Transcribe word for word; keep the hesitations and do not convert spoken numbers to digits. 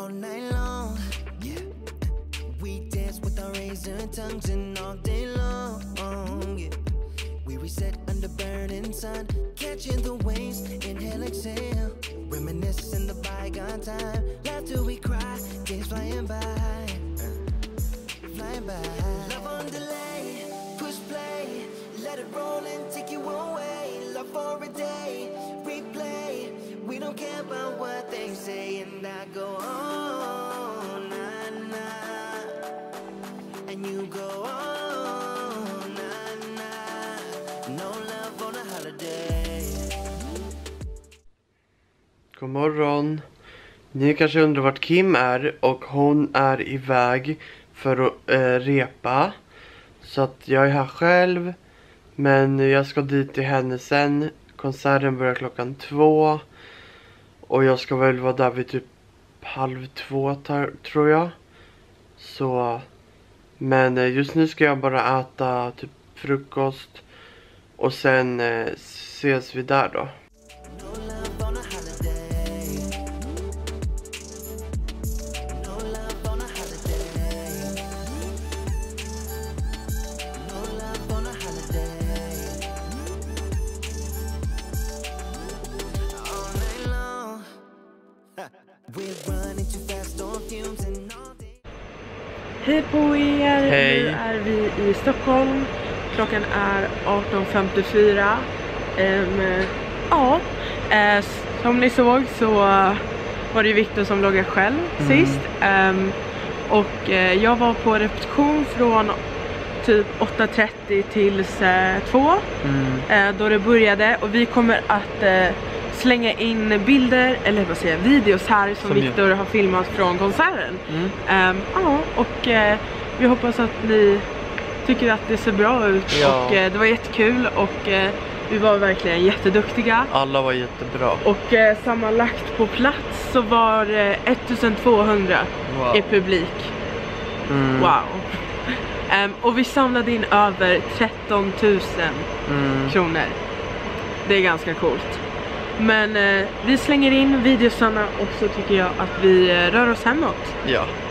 all night long. Yeah. We dance with our razor tongues and all day long. Yeah. We reset under burning sun, catching the waves, inhale, exhale, reminiscing the bygone time. Laugh till we cry, days flying by, flying by. Love on delay, push play, let it roll and take you away. Love for a day, replay. We don't care about what they say, and I go on, nah, nah, and you go on, nah, nah. No love on a holiday. God morgon. Ni kanske undrar vart Kim är, och hon är iväg för att äh, repa. Så att jag är här själv, men jag ska dit till henne sen. Konserten börjar klockan två. Och jag ska väl vara där vid typ halv två tar, tror jag. Så, men eh, just nu ska jag bara äta typ frukost. Och sen eh, ses vi där då. Hej på er, Hej. Nu är vi i Stockholm. Klockan är arton femtiofyra. um, Ja, uh, som ni såg så uh, var det Victor som loggade själv mm. sist. um, Och uh, jag var på repetition från typ åtta trettio tills uh, två mm. uh, då det började. Och vi kommer att uh, slänga in bilder, eller vad säger jag, videos här som, som Victor har filmat från konserten. Mm. Um, ja, och uh, vi hoppas att ni tycker att det ser bra ut. Ja. Och uh, det var jättekul, och uh, vi var verkligen jätteduktiga. Alla var jättebra. Och uh, sammanlagt på plats så var uh, ettusentvåhundra wow. i publik. Mm. Wow. Um, och vi samlade in över tretton tusen mm. kronor. Det är ganska coolt. Men eh, vi slänger in videosarna, och så tycker jag att vi eh, rör oss hemåt. Ja.